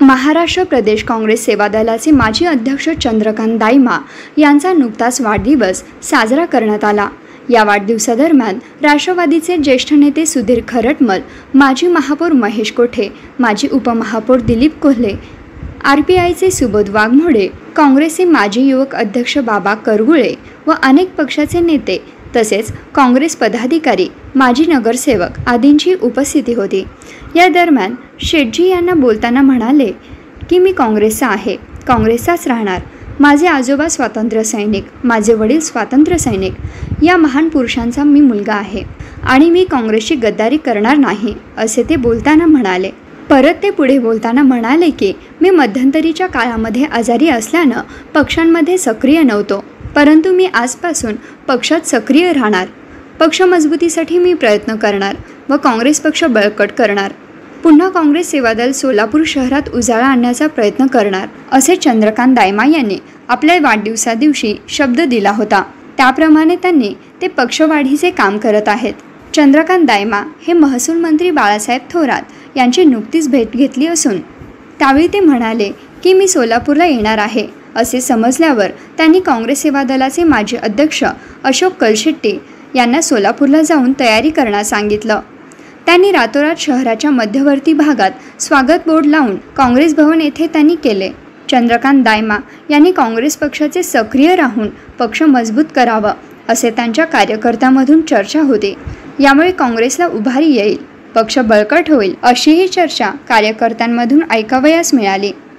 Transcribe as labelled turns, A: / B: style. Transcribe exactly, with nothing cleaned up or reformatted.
A: महाराष्ट्र प्रदेश काँग्रेस सेवा दलाचे माजी अध्यक्ष चंद्रकांत दायमा यांचा नुकताच वाढदिवस साजरा करण्यात आला। या वाढदिवसादरम्यान राष्ट्रवादीचे ज्येष्ठ नेते सुधीर खरटमल, माजी महापौर महेश कोठे, माजी उपमहापौर दिलीप कोल्हे, आर पी आयचे सुबोध वाघमोडे, काँग्रेसचे माजी युवक अध्यक्ष बाबा करगुळे व अनेक पक्षाचे नेते तसेच काँग्रेस पदाधिकारी, माजी नगरसेवक आदींची उपस्थिती होती। या दरम्यान शेट्टी यांना बोलताना म्हणाले की मी काँग्रेसचा आहे, काँग्रेसचाच राहणार। माझे आजोबा स्वातंत्र्य सैनिक, माझे वडील स्वातंत्र्य सैनिक, या महान पुरुषांचा मी मुलगा आहे आणि मी काँग्रेसची गद्दारी करणार नाही, असे ते बोलताना म्हणाले। परत ते पुढे बोलताना म्हणाले की मी मध्यंतरीच्या काळामध्ये आजारी असल्यानं पक्षांमध्ये सक्रिय नव्हतो, परंतु मी आजपासून पक्षात सक्रिय राहणार। पक्ष मजबूतीसाठी मी प्रयत्न करणार व काँग्रेस पक्ष बळकट करणार। पुन्हा काँग्रेस सेवादल सोलापूर शहरात उजाळा आणण्याचा प्रयत्न करणार, असे चंद्रकांत दायमा यांनी आपल्या वाढदिवसादिवशी शब्द दिला होता। त्याप्रमाणे त्यांनी ते पक्षवाढीचे काम करत आहेत। चंद्रकांत दायमा हे महसूल मंत्री बाळासाहेब थोरात यांची नुकतीच भेट घेतली असून त्यावेळी ते म्हणाले की मी सोलापूरला येणार आहे असे समजल्यावर त्यांनी काँग्रेस सेवा दलाचे माजी अध्यक्ष अशोक कलशेट्टी यांना सोलापूरला जाऊन तयारी करण्यास सांगितलं। त्यांनी रातोरात शहराच्या मध्यवर्ती भागात स्वागत बोर्ड लावून काँग्रेस भवन येथे त्यांनी केले। चंद्रकांत दायमा यांनी काँग्रेस पक्षाचे सक्रिय राहून पक्ष मजबूत करावा असे त्यांच्या कार्यकर्त्यांमधून चर्चा होते। यामुळे काँग्रेसला उभारी येईल, पक्ष बळकट होईल, अशीही चर्चा कार्यकर्त्यांमधून ऐकावयास मिळाली।